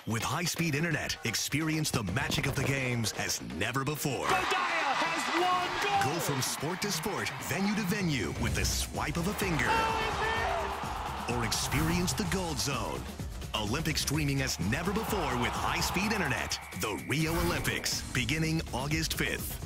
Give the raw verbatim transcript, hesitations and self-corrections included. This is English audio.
With high-speed internet, experience the magic of the games as never before. Godaya has one goal! Go from sport to sport, venue to venue with the swipe of a finger. Or experience the Gold Zone. Olympic streaming as never before with high-speed internet. The Rio Olympics, beginning August fifth.